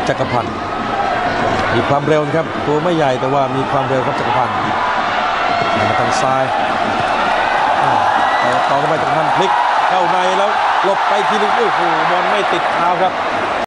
จักรพันธ์มีความเร็วครับตัวไม่ใหญ่แต่ว่ามีความเร็วครับจักรพันธ์มาทางซ้ายต่อเข้าไปจักรพันธ์พลิกเข้าในแล้วหลบไปทีนึงโอ้โหบอลไม่ติดเท้าครับ